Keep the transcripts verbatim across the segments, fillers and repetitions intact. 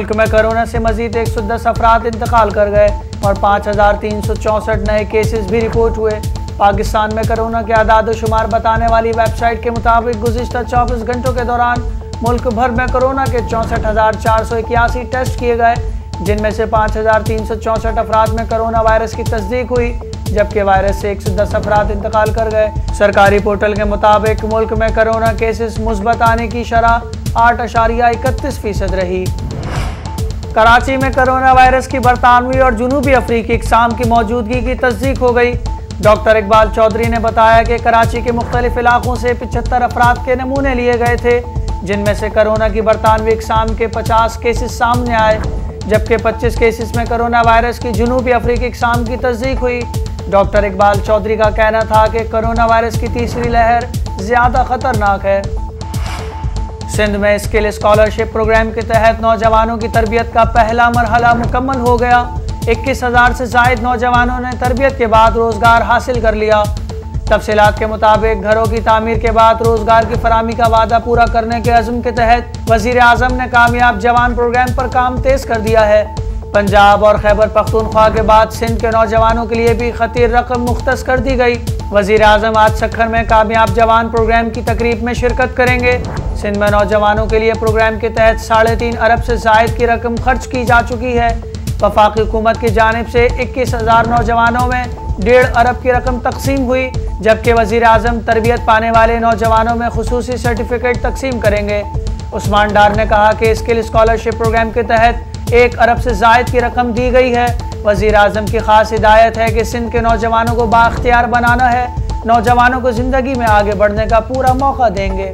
मुल्क में कोरोना से मजीद एक सौ दस अफराद इंतकाल कर गए और पाँच हजार तीन सौ चौंसठ नए केसेस भी रिपोर्ट हुए। पाकिस्तान में कोरोना के आदाद शुमार बताने वाली वेबसाइट के मुताबिक गुज़िश्ता चौबीस घंटों के दौरान मुल्क भर में कोरोना के चौंसठ हजार चार सौ इक्यासी टेस्ट किए गए, जिनमें से पाँच हजार तीन सौ चौंसठ अफराद में कोरोना वायरस की तस्दीक हुई, जबकि वायरस से एक सौ दस अफराद इंतकाल कर गए। सरकारी पोर्टल के मुताबिक मुल्क में कोरोना केसेस मुस्बत आने की शरह आठ अशारिया इकतीस फीसद रही। कराची में कोरोना वायरस की बरतानवी और जनूबी अफ्रीकी इकसाम की मौजूदगी की तस्दीक हो गई। डॉक्टर इकबाल चौधरी ने बताया कि कराची के मुख्तलिफ इलाकों से पचहत्तर अफराद के नमूने लिए गए थे, जिनमें से कोरोना की बरतानवी इकसाम के पचास केसेस सामने आए, जबकि पच्चीस केसेस में कोरोना वायरस की जनूबी अफ्रीकी इकसाम की तस्दीक हुई। डॉक्टर इकबाल चौधरी का कहना था कि कोरोना वायरस की तीसरी लहर ज़्यादा ख़तरनाक है। सिंध में स्किल स्कॉलरशिप प्रोग्राम के तहत नौजवानों की तरबियत का पहला मरहला मुकम्मल हो गया। इक्कीस हज़ार से ज़ायद नौजवानों ने तरबियत के बाद रोज़गार हासिल कर लिया। तफसीलात के मुताबिक घरों की तामीर के बाद रोज़गार की फराहमी का वादा पूरा करने के अज़्म के तहत वज़ीर आज़म ने कामयाब जवान प्रोग्राम पर काम तेज़ कर दिया है। पंजाब और खैबर पख्तूनख्वा के बाद सिंध के नौजवानों के लिए भी खतीर रकम मुख्तस कर दी गई। वज़ीर आज़म आज सखर में कामयाब जवान प्रोग्राम की तकरीब में शिरकत करेंगे। सिंध में नौजवानों के लिए प्रोग्राम के तहत साढ़े तीन अरब से ज़ायद की रकम खर्च की जा चुकी है। वफाकी हुकूमत की जानिब से इक्कीस हज़ार नौजवानों में डेढ़ अरब की रकम तकसीम हुई, जबकि वज़ीर आज़म तरबियत पाने वाले नौजवानों में खुसूसी सर्टिफिकेट तकसीम करेंगे। उस्मान डार ने कहा कि स्किल स्कॉलरशिप प्रोग्राम के तहत एक अरब से ज़ायद की रकम दी गई है। वज़ीर आज़म की खास हिदायत है कि सिंध के नौजवानों को बाख्तियार बनाना है, नौजवानों को ज़िंदगी में आगे बढ़ने का पूरा मौका देंगे।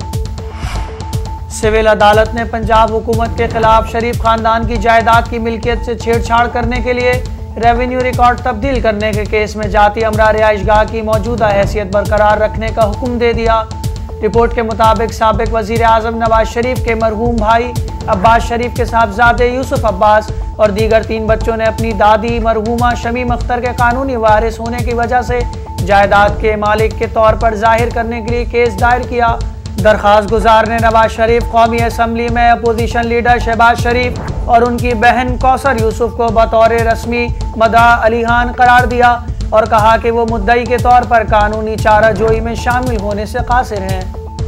सिविल अदालत ने पंजाब हुकूमत के खिलाफ शरीफ खानदान की जायदाद की मिल्कियत से छेड़छाड़ करने के लिए रेवेन्यू रिकॉर्ड तब्दील करने के केस में जाती अमरा रिहाइशगाह की मौजूदा हैसियत बरकरार रखने का हुक्म दे दिया। रिपोर्ट के मुताबिक साबिक वज़ीर आज़म नवाज शरीफ के मरहूम भाई अब्बास शरीफ के साहबजादे यूसुफ अब्बास और दीगर तीन बच्चों ने अपनी दादी मरहूमा शमीम अख्तर के कानूनी वारिस होने की वजह से जायदाद के मालिक के तौर पर जाहिर करने के लिए केस दायर किया। दरख्वास्त गुजार ने नवाज शरीफ, कौमी असम्बली में अपोजिशन लीडर शहबाज शरीफ और उनकी बहन कौसर यूसुफ को बतौर रस्मी मदा अलीहान करार दिया और कहा कि वो मुद्दई के तौर पर कानूनी चाराजोई में शामिल होने से कासिर हैं।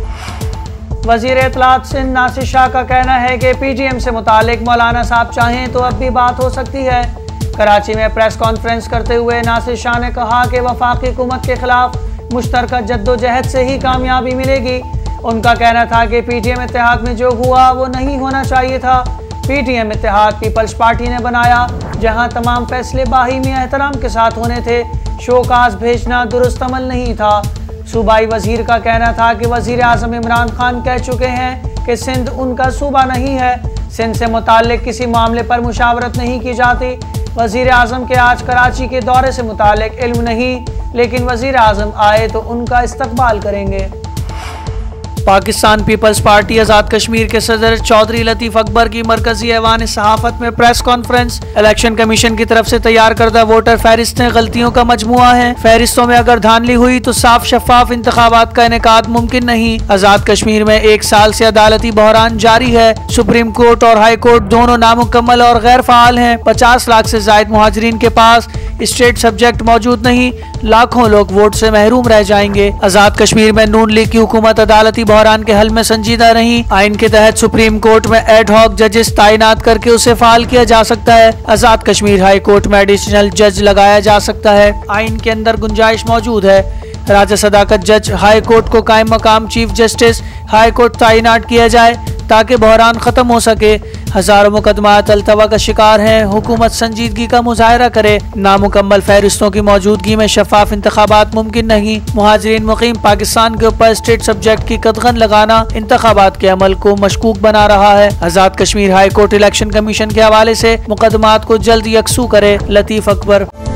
वज़ीर इत्तलात सिंध नासिर शाह का कहना है कि पी टी एम से मुतालिक मौलाना साहब चाहें तो अब भी बात हो सकती है। कराची में प्रेस कॉन्फ्रेंस करते हुए नासिर शाह ने कहा कि वफाकी हुकूमत के खिलाफ मुश्तरका जद्दोजहद से ही कामयाबी मिलेगी। उनका कहना था कि पी टी एम इत्तेहाद में जो हुआ वो नहीं होना चाहिए था। पी टी एम इत्तेहाद पीपल्स पार्टी ने बनाया, जहां तमाम फैसले बाहिमी एहतराम के साथ होने थे। शोकाज भेजना दुरुस्त अमल नहीं था। सूबाई वजीर का कहना था कि वजीर आज़म इमरान खान कह चुके हैं कि सिंध उनका सूबा नहीं है। सिंध से मुताल्लिक किसी मामले पर मुशावरत नहीं की जाती। वजीर आज़म के आज कराची के दौरे से मुताल्लिक इल्म नहीं, लेकिन वजीर आज़म आए तो उनका इस्तकबाल करेंगे। पाकिस्तान पीपल्स पार्टी आज़ाद कश्मीर के सदर चौधरी लतीफ़ अकबर की मरकजी ऐवान सहाफ़त में प्रेस कॉन्फ्रेंस। इलेक्शन कमीशन की तरफ से तैयार करदा वोटर फहरिस्तें गलतियों का मजमुआ है। फहरिस्तों में अगर धांधली हुई तो साफ शफाफ इंतखाबात का इनेकाद मुमकिन नहीं। आज़ाद कश्मीर में एक साल से अदालती बहरान जारी है। सुप्रीम कोर्ट और हाई कोर्ट दोनों नामुकम्मल और गैर फ़ाल हैं। पचास लाख से ज़ायद मुहाजिरीन के पास स्टेट सब्जेक्ट मौजूद नहीं। लाखों लोग वोट से महरूम रह जाएंगे। आज़ाद कश्मीर में नून लीग की हुकूमत अदालती बहरान के हल में संजीदा रही। आइन के तहत सुप्रीम कोर्ट में एड हॉक जजेस तैनात करके उसे फाल किया जा सकता है। आज़ाद कश्मीर हाई कोर्ट में एडिशनल जज लगाया जा सकता है। आइन के अंदर गुंजाइश मौजूद है। राजा सदाकत जज हाई कोर्ट को कायम मकाम चीफ जस्टिस हाई कोर्ट तैनात किया जाए ताकि बहरान खत्म हो सके। हजारों मुकदमात अल्तवा का शिकार हैं। हुकूमत संजीदगी का मुजाहरा करे। नामुकम्मल फहरिस्तों की मौजूदगी में शफाफ इंतखाबात मुमकिन नहीं। मुहाजिरीन मुकीम पाकिस्तान के ऊपर स्टेट सब्जेक्ट की कदगन लगाना इंतखाबात के अमल को मशकूक बना रहा है। Azad Kashmir high court election commission के हवाले से मुकदमात को जल्द यकसू करे। लतीफ़ अकबर।